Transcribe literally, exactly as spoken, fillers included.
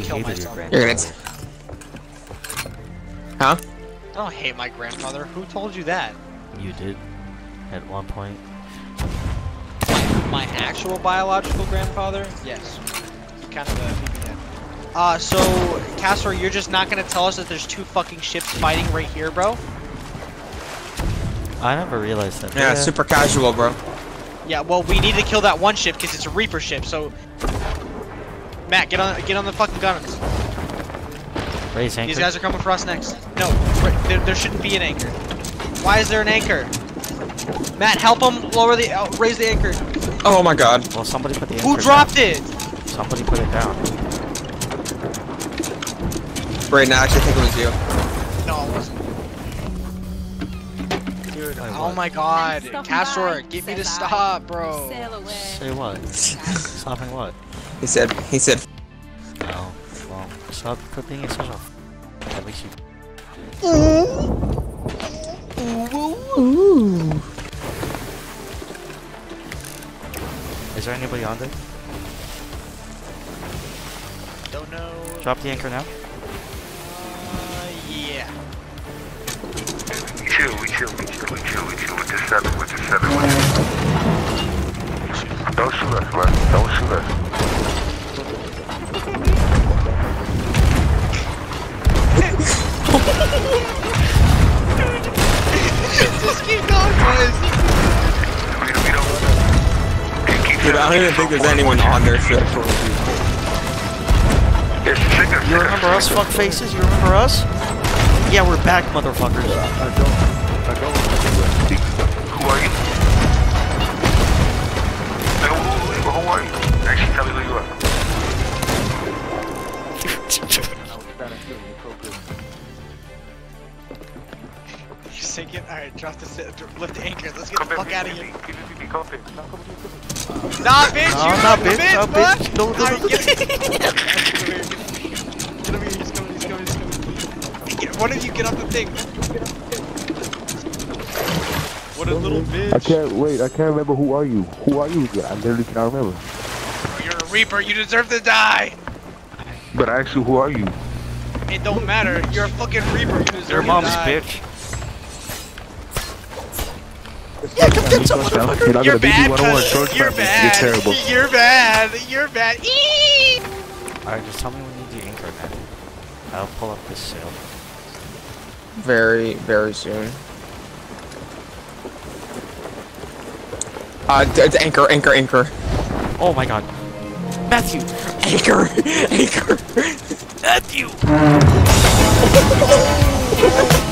kill hated myself. your You're grandfather. gonna. Huh? I don't hate my grandfather. Who told you that? You did, at one point. My actual biological grandfather? Yes. Kind of a P B N. Uh, so, Castor, you're just not gonna tell us that there's two fucking ships fighting right here, bro? I never realized that. Yeah, super casual, bro. Yeah, well, we need to kill that one ship because it's a Reaper ship, so... Matt, get on get on the fucking guns. Raise anchor. These guys are coming for us next. No, there, there shouldn't be an anchor. Why is there an anchor? Matt, help them lower the... Uh, raise the anchor. Oh my god. Well, somebody put the anchor Who dropped down. it? Somebody put it down. Brayden, I actually think it was you. No, it wasn't. Dude, Wait, oh what? my god. Stop Castor, by, get me to says I. stop, bro. Sail away. Say what? Stopping what? He said, he said, No. Well, stop quit being such a f. At least you. Is there anybody on there? Don't know. Drop the anchor now. Uh, yeah. We chill, we chill, we chill, we chill, we chill with the seven, with the seven, with the... Don't shoot us, man. Don't shoot us. Just keep going, boys. We, we don't want to... dude, I don't even think there's anyone on their ship. It's signal, You remember us, fuck faces? You remember us? Yeah, we're back, motherfuckers. I don't. I don't. Who are you? Who, who, who are you? Actually, tell me who you are. You're sinking? Alright, drop the sit, lift the anchor. Let's get Come the here, fuck out of here. P V P, come here. Now come here, come here. Nah, bitch! No, you not not bitch, bitch, not bud. bitch. No, no, no, Alright, no. get it. Get over here, he's coming, he's coming, he's coming. Get, one of you get off the thing. What a little bitch. I can't wait. I can't remember who are you. Who are you again? I literally can't remember. Oh, you're a Reaper, you deserve to die! But actually, who are you? It don't matter, you're a fucking Reaper, you deserve Your to mom's die. bitch. Yeah, come get some motherfucker. You're bad, cuz Short you're You're bad. terrible. You're bad. You're bad. Eee! Alright, just tell me when you need the anchor then. I'll pull up this sail. Very, very soon. Uh, d d anchor, anchor, anchor. Oh my god. Matthew! Anchor! Anchor! Matthew!